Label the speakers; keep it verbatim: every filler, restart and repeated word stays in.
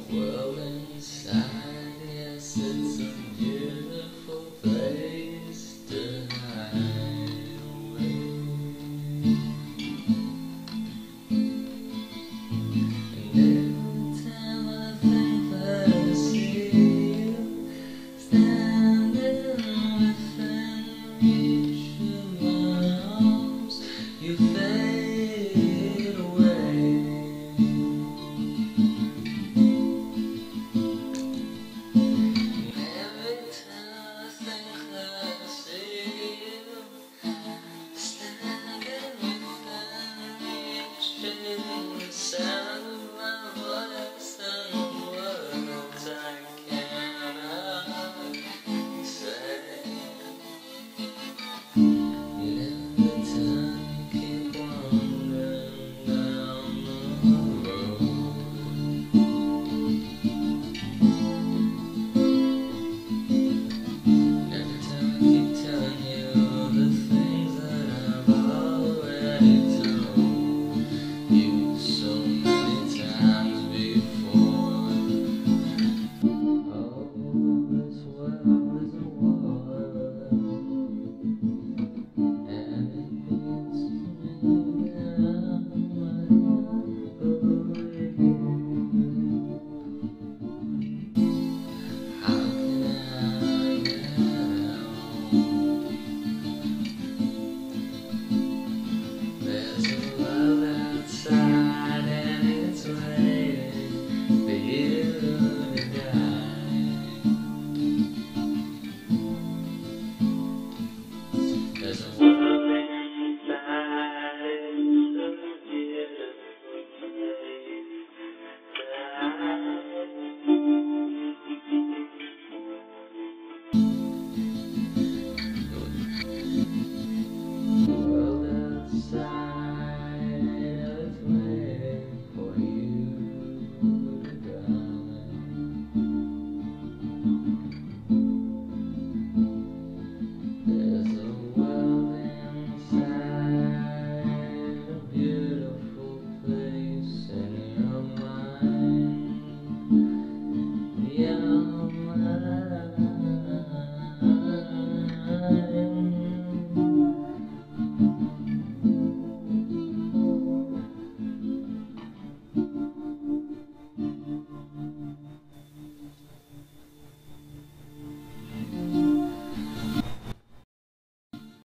Speaker 1: world inside, yes, it's a beautiful place to hide away. And every time I think that I see you standing within reach of my arms, you fade away. The sound of my voice and the words I cannot say. And every time you keep wandering down the road, every time I keep telling you the things that I've already told you so many times before. Oh, this world is a war, and it beats me down like a bullet. How can I help? There's a love outside and it's waiting for you to die. There's a